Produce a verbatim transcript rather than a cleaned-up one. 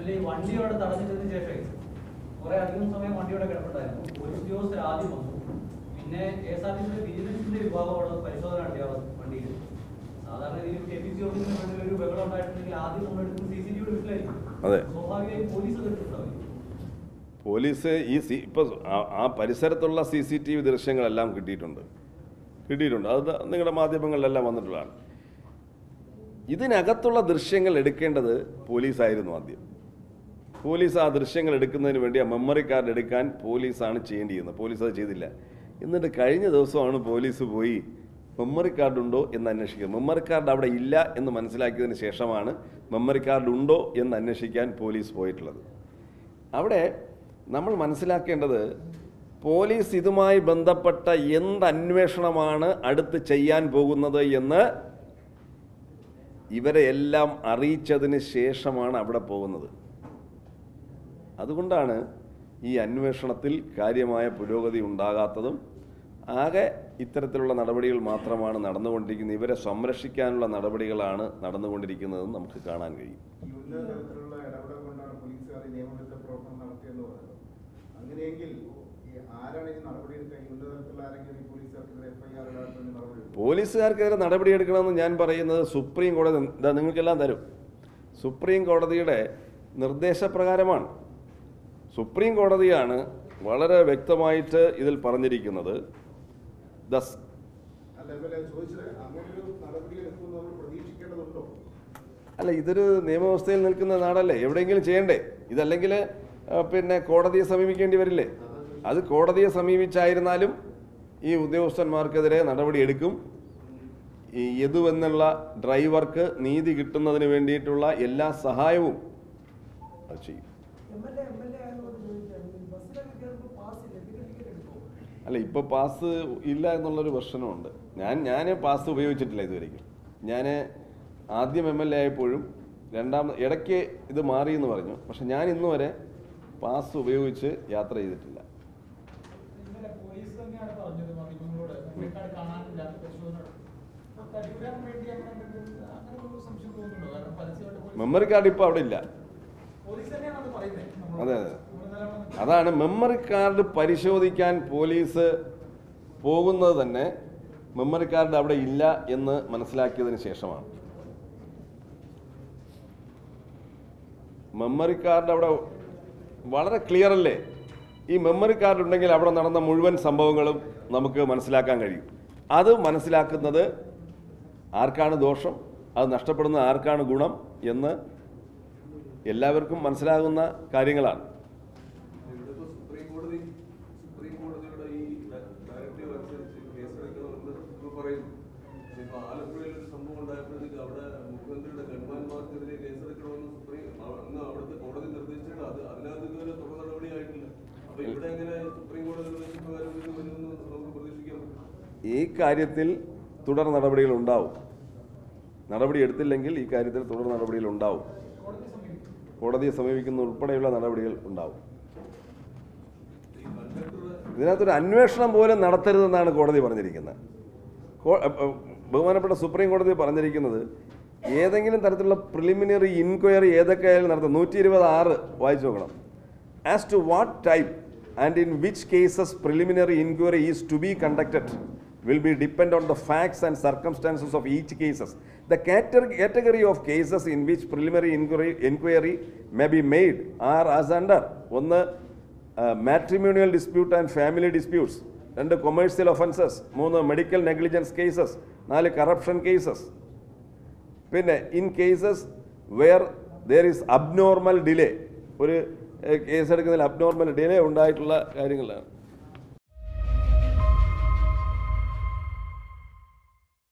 ഇതിൽ ഈ വണ്ടിയോടെ തടഞ്ഞതിന് ശേഷം കുറെ അധികം സമയം വണ്ടിയോടെ കിടപ്പുണ്ടായിരുന്നു. പോലീസ് ഉദ്യോഗസ്ഥർ ആദ്യം വന്നു, പിന്നെ കെ എസ് ആർ ടി സിയുടെ വിജിലൻസിന്റെ വിഭാഗമാണ് പരിശോധന നടത്തിയ വണ്ടിയിൽ. സാധാരണ രീതിയിൽ കെ പി സി ഓഫീസിന് വേണ്ടി ഒരു ബഹളം ഉണ്ടായിട്ടുണ്ടെങ്കിൽ ആദ്യം നമ്മൾ എടുക്കുന്ന സി സി ടി വി വീട്ടിലായിരിക്കും. സ്വാഭാവികമായും പോലീസ് എടുത്തിട്ടുണ്ടാവും. പോലീസ് ഈ സി ഇപ്പോൾ ആ പരിസരത്തുള്ള സി സി ടി വി ദൃശ്യങ്ങളെല്ലാം കിട്ടിയിട്ടുണ്ട് കിട്ടിയിട്ടുണ്ട് അത് നിങ്ങളുടെ മാധ്യമങ്ങളിലെല്ലാം വന്നിട്ടുള്ളതാണ്. ഇതിനകത്തുള്ള ദൃശ്യങ്ങൾ എടുക്കേണ്ടത് പോലീസായിരുന്നു ആദ്യം. പോലീസ് ആ ദൃശ്യങ്ങൾ എടുക്കുന്നതിന് വേണ്ടി ആ മെമ്മറി കാർഡ് എടുക്കാൻ പോലീസാണ് ചെയ്യേണ്ടിയിരുന്നത്. പോലീസ് അത് ചെയ്തില്ല. എന്നിട്ട് കഴിഞ്ഞ ദിവസമാണ് പോലീസ് പോയി മെമ്മറി കാർഡ് ഉണ്ടോ എന്ന് അന്വേഷിക്കുക. മെമ്മറി കാർഡ് അവിടെ ഇല്ല എന്ന് മനസ്സിലാക്കിയതിന് ശേഷമാണ് മെമ്മറി കാർഡ് ഉണ്ടോ എന്ന് അന്വേഷിക്കാൻ പോലീസ് പോയിട്ടുള്ളത്. അവിടെ നമ്മൾ മനസ്സിലാക്കേണ്ടത് പോലീസ് ഇതുമായി ബന്ധപ്പെട്ട എന്ത് അന്വേഷണമാണ് അടുത്ത് ചെയ്യാൻ പോകുന്നത് എന്ന് ഇവരെ എല്ലാം അറിയിച്ചതിന് ശേഷമാണ് അവിടെ പോകുന്നത്. അതുകൊണ്ടാണ് ഈ അന്വേഷണത്തിൽ കാര്യമായ പുരോഗതി ഉണ്ടാകാത്തതും ആകെ ഇത്തരത്തിലുള്ള നടപടികൾ മാത്രമാണ് നടന്നുകൊണ്ടിരിക്കുന്നത്. ഇവരെ സംരക്ഷിക്കാനുള്ള നടപടികളാണ് നടന്നുകൊണ്ടിരിക്കുന്നതെന്ന് നമുക്ക് കാണാൻ കഴിയും. പോലീസുകാർക്കെതിരെ നടപടിയെടുക്കണമെന്ന് ഞാൻ പറയുന്നത് സുപ്രീം കോടതി നിങ്ങൾക്കെല്ലാം തരും. സുപ്രീം കോടതിയുടെ നിർദ്ദേശപ്രകാരമാണ്. സുപ്രീം കോടതിയാണ് വളരെ വ്യക്തമായിട്ട് ഇതിൽ പറഞ്ഞിരിക്കുന്നത്. അല്ല, ഇതൊരു നിയമവ്യവസ്ഥയിൽ നിൽക്കുന്ന നാടല്ലേ, എവിടെയെങ്കിലും ചെയ്യണ്ടേ? ഇതല്ലെങ്കിൽ പിന്നെ കോടതിയെ സമീപിക്കേണ്ടി വരില്ലേ? അത് കോടതിയെ സമീപിച്ചായിരുന്നാലും ഈ ഉദ്യോഗസ്ഥന്മാർക്കെതിരെ നടപടിയെടുക്കും. ഈ യദു എന്നുള്ള ഡ്രൈവർക്ക് നീതി കിട്ടുന്നതിന് വേണ്ടിയിട്ടുള്ള എല്ലാ സഹായവും അത് ചെയ്യും. അല്ല, ഇപ്പോൾ പാസ് ഇല്ല എന്നുള്ളൊരു പ്രശ്നമുണ്ട്. ഞാൻ ഞാൻ പാസ് ഉപയോഗിച്ചിട്ടില്ല ഇതുവരെയ്ക്കും. ഞാൻ ആദ്യം എം എൽ എ ആയപ്പോഴും രണ്ടാമത് ഇടയ്ക്ക് ഇത് മാറി എന്ന് പറഞ്ഞു. പക്ഷെ ഞാൻ ഇന്ന് വരെ പാസ് ഉപയോഗിച്ച് യാത്ര ചെയ്തിട്ടില്ല. മെമ്മറി കാർഡ് ഇപ്പോൾ അവിടെ ഇല്ല. അതെ അതെ അതാണ് മെമ്മറി കാർഡ് പരിശോധിക്കാൻ പോലീസ് പോകുന്നത് തന്നെ മെമ്മറി കാർഡ് അവിടെ ഇല്ല എന്ന് മനസ്സിലാക്കിയതിന് ശേഷമാണ്. മെമ്മറി കാർഡ് അവിടെ വളരെ ക്ലിയർ അല്ലേ? ഈ മെമ്മറി കാർഡ് ഉണ്ടെങ്കിൽ അവിടെ നടന്ന മുഴുവൻ സംഭവങ്ങളും നമുക്ക് മനസ്സിലാക്കാൻ കഴിയും. അത് മനസ്സിലാക്കുന്നത് ആർക്കാണ് ദോഷം, അത് നഷ്ടപ്പെടുന്ന ആർക്കാണ് ഗുണം എന്ന് എല്ലാവർക്കും മനസ്സിലാകുന്ന കാര്യങ്ങളാണ്. ഈ കാര്യത്തിൽ തുടർ നടപടികൾ ഉണ്ടാവും. നടപടി എടുത്തില്ലെങ്കിൽ ഈ കാര്യത്തിൽ തുടർ നടപടികൾ ഉണ്ടാവും. കോടതിയെ സമീപിക്കുന്ന ഉൾപ്പെടെയുള്ള നടപടികൾ ഉണ്ടാവും. ഇതിനകത്തൊരു അന്വേഷണം പോലും നടത്തരുതെന്നാണ് കോടതി പറഞ്ഞിരിക്കുന്നത്. ബഹുമാനപ്പെട്ട സുപ്രീം കോടതി പറഞ്ഞിരിക്കുന്നത് ഏതെങ്കിലും തരത്തിലുള്ള പ്രിലിമിനറി ഇൻക്വയറി ഏതൊക്കെയായാലും നടത്തും. നൂറ്റി ഇരുപത് ആറ് വായിച്ചു നോക്കണം. As to what type and in which cases preliminary inquiry is to be conducted will be depend on the facts and circumstances of each cases. The category of cases in which preliminary inquiry, inquiry may be made are as under: one, uh, matrimonial dispute and family disputes; രണ്ട്, commercial offences; മൂന്ന്, medical negligence cases; നാല്, corruption cases. പിന്നെ in cases where there is abnormal delay, ഒരു case എടുക്കുന്നതിൽ abnormal delay ഉണ്ടായിട്ടുള്ള കാര്യങ്ങളാണ്.